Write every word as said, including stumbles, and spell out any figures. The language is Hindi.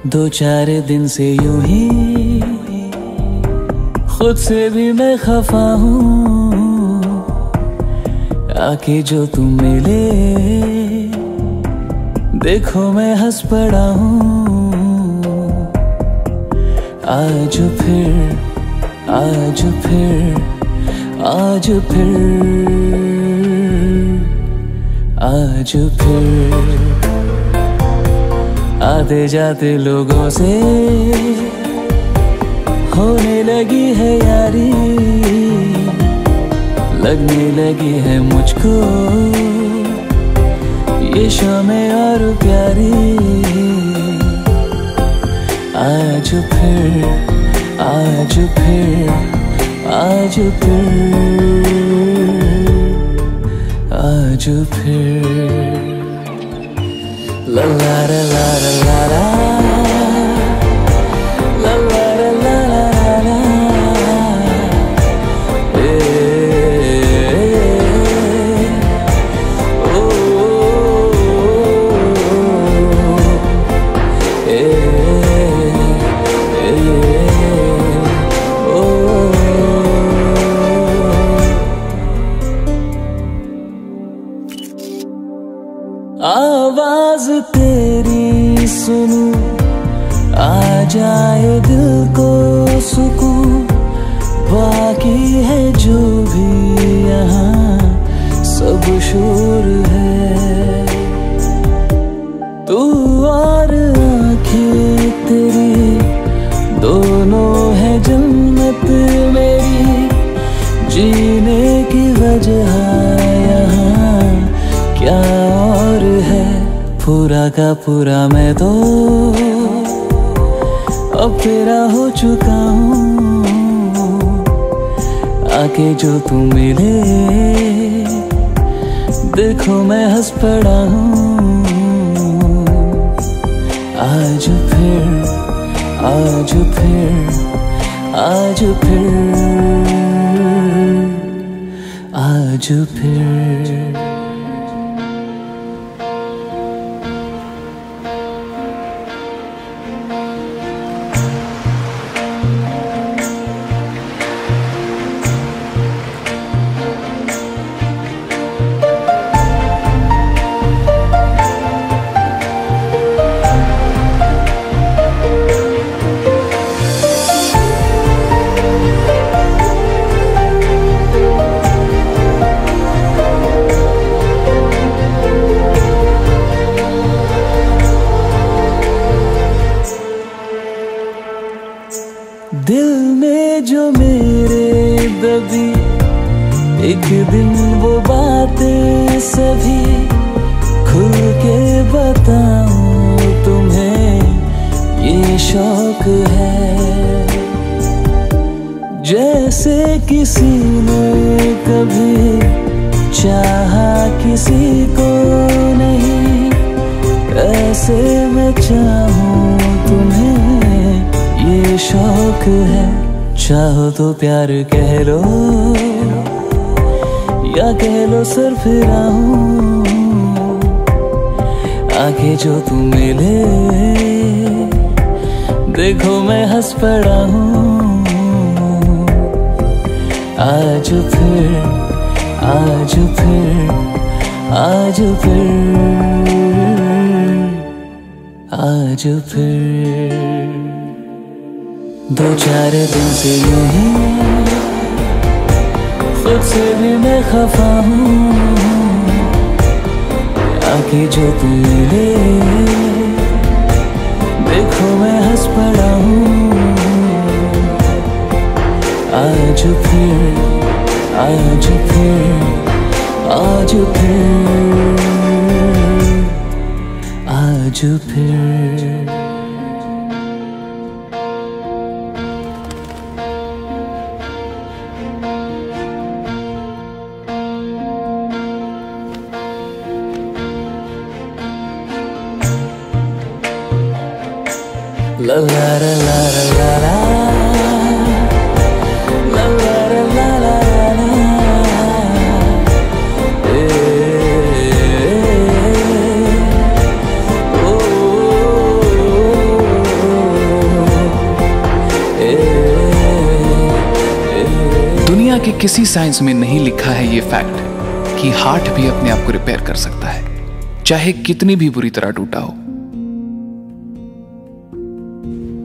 दो चार दिन से यूं ही खुद से भी मैं खफा हूँ। आके जो तुम मिले देखो मैं हंस पड़ा हूँ। आज फिर आज फिर आज फिर आज फिर आते जाते लोगों से होने लगी है यारी, लगने लगी है मुझको ये शामें और प्यारी। आज फिर आज फिर आज फिर आज फिर ला ला ला ला ला ला ला ला ला ला ला आवाज तेरी सुनूं आ जाए दिल को सुकून। बाकी है जो भी यहाँ सब शोर है। तू और आँखें तेरी दोनों है जन्नत मेरी। जीने की वजह यहाँ क्या और है। पूरा का पूरा मैं तो अब तेरा हो चुका हूँ। आके जो तुम मिले देखो मैं हंस पड़ा हूँ। आज फिर आज फिर आज फिर आज फिर दिल में जो मेरे दबी एक दिन वो बातें सभी खुल के बताऊं तुम्हें ये शौक है। जैसे किसी ने कभी चाहा किसी को नहीं, ऐसे मैं चाहूं तुम्हें ये शौक है। चाहो तो प्यार कह लो या कह लो सर फिरा हूँ। आके जो तुम मिले देखो मैं हंस पड़ा हूँ। आज फिर आज फिर आज फिर आज फिर दो चार दिन से यूं ही खुद से भी मैं खफा हूँ। आके जो तुम मिले देखो मैं हंस पड़ा हूँ। आज फिर आज फिर आज फिर आज फिर La la la la la la la la la la la oh, oh, oh, oh. के किसी साइंस में नहीं लिखा है ये फैक्ट कि हार्ट भी अपने आप को रिपेयर कर सकता है, चाहे कितनी भी बुरी तरह टूटा हो।